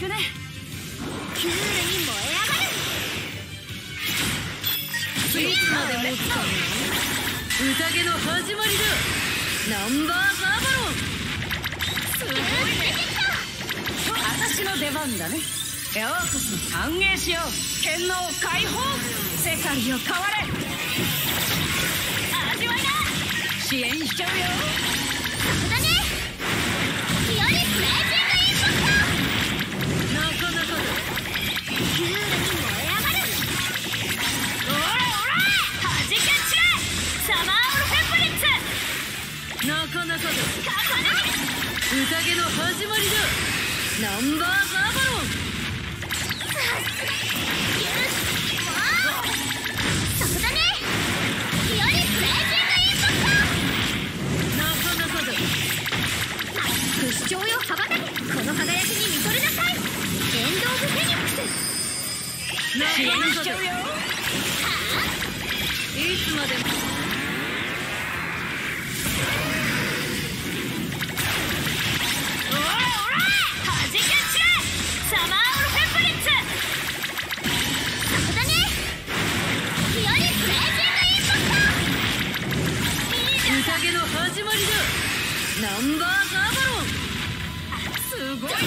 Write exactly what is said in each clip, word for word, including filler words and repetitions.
くね。キュールに燃え上がる。いつまで持つかな。宴の始まりだ。ナンバーバーバロン。すごいね。私の出番だね。ようこそ歓迎しよう。剣能解放。世界を変われ。味わいだ。支援しちゃうよ。そこだね。日和プレイジングインパクト。なかなかだ。キュールに燃え上がる。オラオラはじけ散れ。サマーオルフェブリッツ。なかなかだ。宴の始まりだ。ナンバーバーバロン。そこだね。日和プレイジングインパクト。なかなかだ。不死鳥よ羽ばたけ。この輝きに見とれなさい。エンド・オブ・フェニックス。なかなかだ。いつまでも。オラオラはじけ散れ。サマーオルフェブリッツ。そこだね。日和プレイジングインパクト。宴の始まりだ。ナンバーバーバロン。すごいね。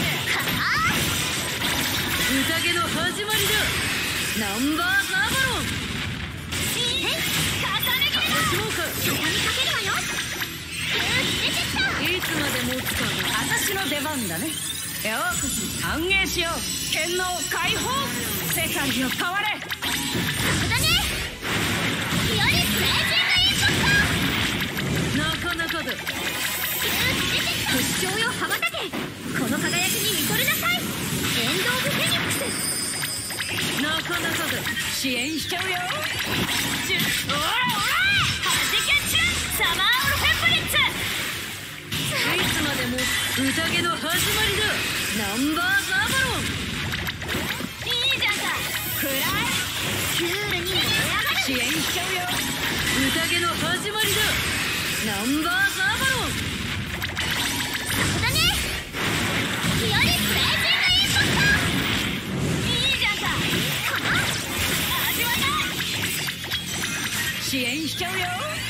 宴の始まりだ。ナンバーバーバロン。いいね。重ね切りだ。そこにかけるわよ。出てきた。いつまで持つかな。私の出番だね。ようこそ歓迎しよう。剣能解放。世界を変われ。そこだね。日和プレイジングインパクト。なかなかだ。不死鳥よ羽ばたけ。この輝きに見とれなさい。エンド・オブ・フェニックス。なかなかだ。支援しちゃうよ。じゅオラオラはじけ散れ。サマーオルフェブリッツ。いつまでも宴の始まりだ。ナンバーバーバロン。いいじゃんか。くらえ。キュールに燃え上がる。支援しちゃうよ。宴の始まりだ。ナンバーバーバロン。そこだね。日和プレイジングインパクト。いいじゃんか。味わいだ。支援しちゃうよ。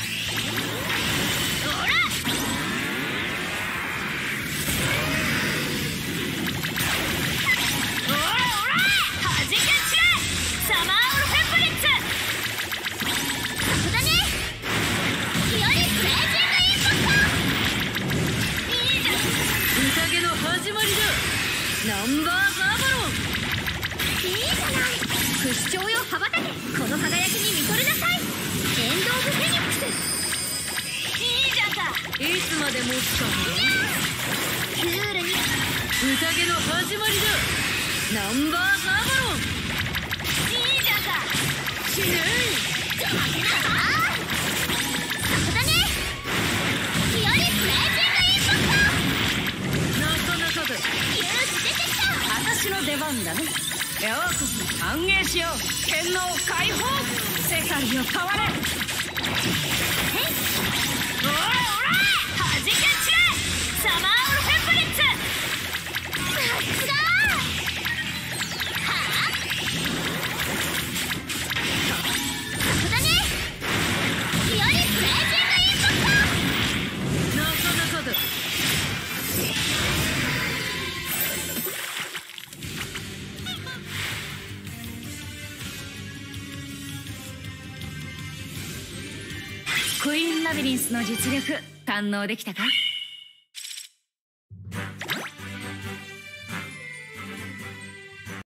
ほら。オラオラはじけ散れ。サマーオルフェブリッツ。そこだね。日和プレイジングインパクト。いいじゃん。宴の始まりだ。ナンバーバーバロン。いいじゃない。不死鳥よ羽ばたけ。この輝きに見とれなさい。エンド・オブ・フェニックス。いいじゃんか。いつまで持つかな。キュールに。宴の始まりだ。ナンバーバーバロン。いいじゃんか。死ぬ。ちょ負けないわ。そこだね。日和プレイジングインパクト。なかなかだ。勇気出てきた。私の出番だね。ようこそ歓迎しよう。剣能解放。世界を変われ。オラオラはじけ散れ。サマーオルフェブリッツ。さすが。はあ。そこだね。日和プレイジングインパクト。なかなかだ。クイーンラビリンスの実力堪能できたか。